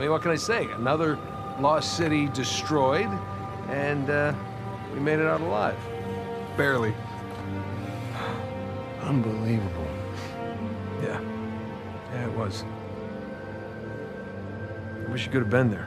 mean, what can I say? Another lost city destroyed, and we made it out alive. Barely. Unbelievable. Yeah. Yeah, it was. I wish you could have been there.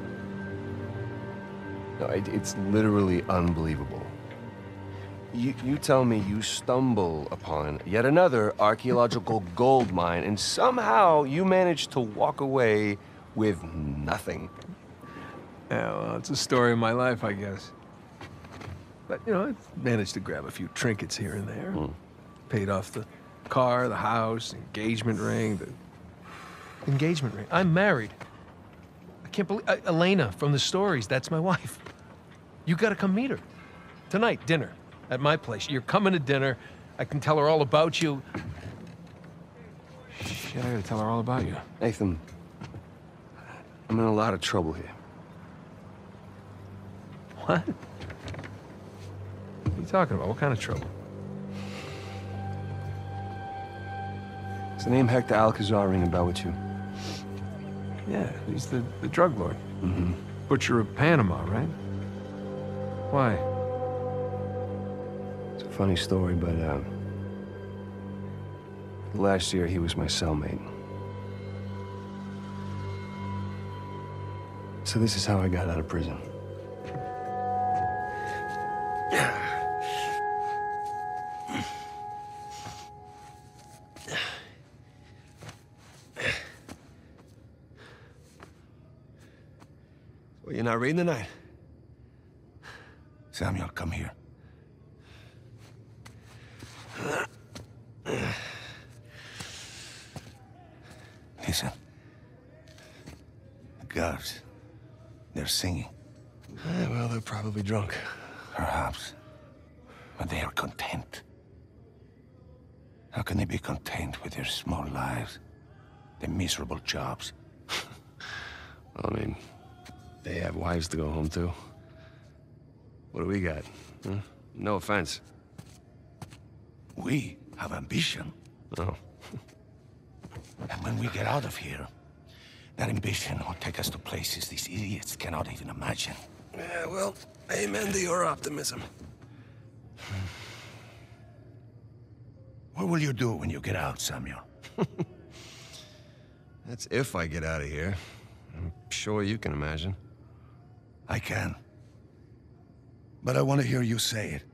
No, it's literally unbelievable. You tell me you stumble upon yet another archaeological gold mine, and somehow you manage to walk away with nothing. Yeah, well, it's a story of my life, I guess. But, you know, I managed to grab a few trinkets here and there. Paid off the car, the house, engagement ring, the... Engagement ring? I'm married. I can't believe... Elena from the stories, that's my wife. You gotta come meet her. Tonight, dinner. At my place. You're coming to dinner. I can tell her all about you. Shit, I gotta tell her all about you. Nathan, I'm in a lot of trouble here. What? What are you talking about? What kind of trouble? Does the name Hector Alcazar ring a bell with you? Yeah, he's the drug lord. Butcher of Panama, right? Why? It's a funny story, but last year he was my cellmate. So this is how I got out of prison. Well, you're not reading tonight? Samuel, come here. Listen. The guards, they're singing. Well, they're probably drunk. Perhaps. But they are content. How can they be content with their small lives? Their miserable jobs? Well, I mean, they have wives to go home to. What do we got? Huh? No offense. We have ambition. Oh. And when we get out of here, that ambition will take us to places these idiots cannot even imagine. Yeah, well, amen to your optimism. What will you do when you get out, Samuel? That's if I get out of here. I'm sure you can imagine. I can. But I want to hear you say it.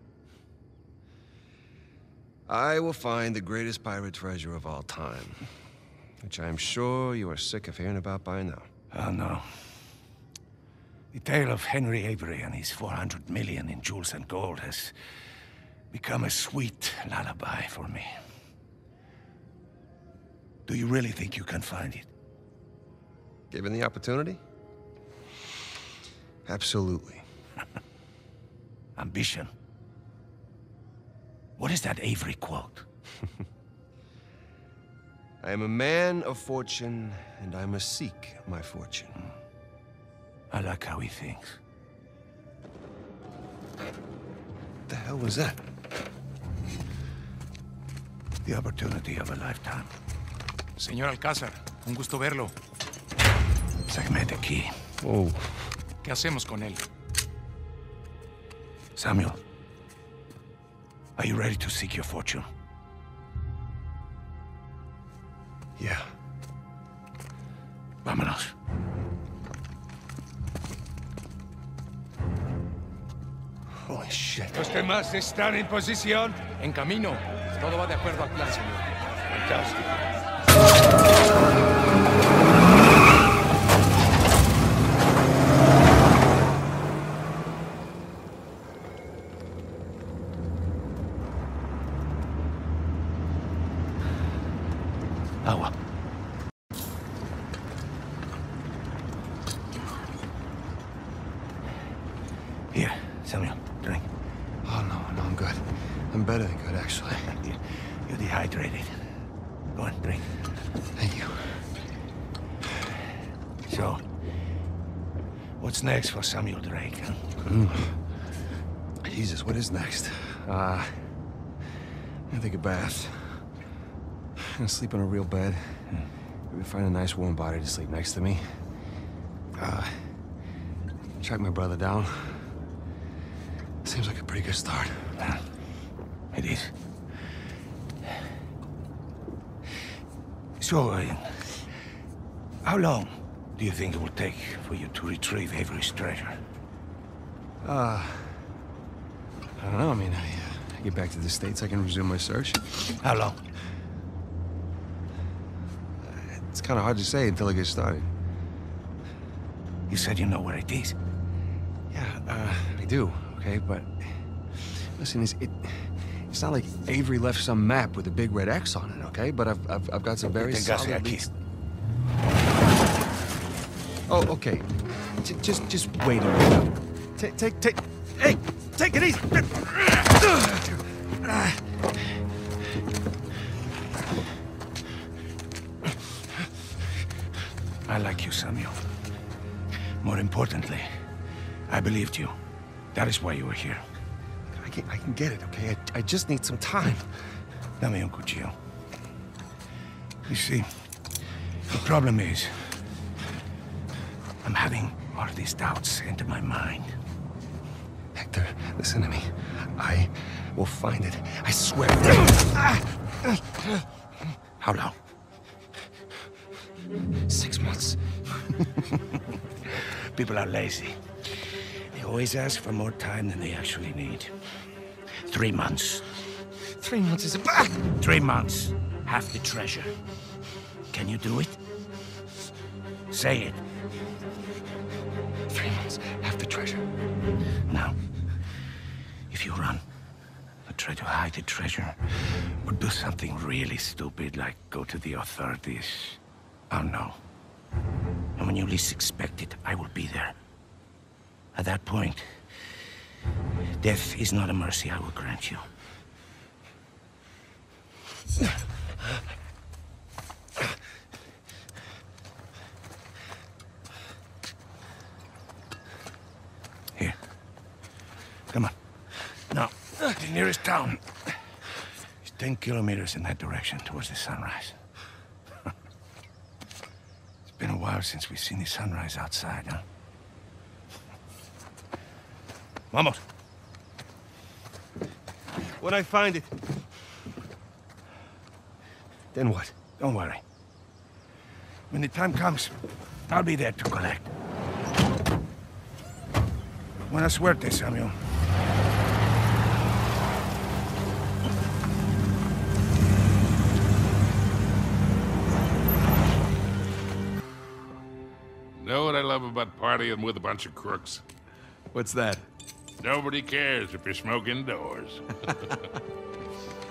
I will find the greatest pirate treasure of all time, which I'm sure you are sick of hearing about by now. Oh, no. The tale of Henry Avery and his 400 million in jewels and gold has become a sweet lullaby for me. Do you really think you can find it? Given the opportunity? Absolutely. Ambition. What is that Avery quote? I am a man of fortune, and I must seek my fortune. I like how he thinks. What the hell was that? The opportunity of a lifetime. Señor Alcázar, un gusto verlo. Sáqueme de aquí. Whoa. ¿Qué hacemos con él? Samuel, are you ready to seek your fortune? Yeah. Vámonos. Holy shit. ¿Los demás están en posición? En camino. Todo va de acuerdo al plan, señor. Fantástico. Agua. Here, Samuel, drink. Oh, no, I'm good. I'm better than good, actually. You're dehydrated. Go on, drink. Thank you. So, what's next for Samuel Drake, huh? Jesus, what is next? I'm gonna take a bath. I'm gonna sleep in a real bed. Maybe find a nice warm body to sleep next to me. Track my brother down. Seems like a pretty good start. It is. So, how long do you think it will take for you to retrieve Avery's treasure? I don't know. I mean, I get back to the States, I can resume my search. How long? It's kind of hard to say until I get started. You said you know where it is. Yeah, I do, okay? But listen, it's not like Avery left some map with a big red X on it, okay? But I've got some very solid leads. Oh, okay. Just wait a minute. Hey, take it easy. I like you, Samuel. More importantly, I believed you. That is why you were here. I can get it, okay? I just need some time. Dame un cuchillo. You see, the problem is, I'm having all these doubts into my mind. Hector, listen to me. I will find it. I swear. How long? 6 months. People are lazy. They always ask for more time than they actually need. 3 months. 3 months is a... 3 months. Half the treasure. Can you do it? Say it. 3 months, half the treasure. Now, if you run, or try to hide the treasure, or do something really stupid like go to the authorities, I'll know. And when you least expect it, I will be there. At that point, death is not a mercy I will grant you. Here. Come on. Now, the nearest town is 10 kilometers in that direction towards the sunrise. It's been a while since we've seen the sunrise outside, huh? Vamos. When I find it... Then what? Don't worry. When the time comes, I'll be there to collect. Buena suerte, Samuel. Know what I love about partying with a bunch of crooks? What's that? Nobody cares if you're smoking indoors.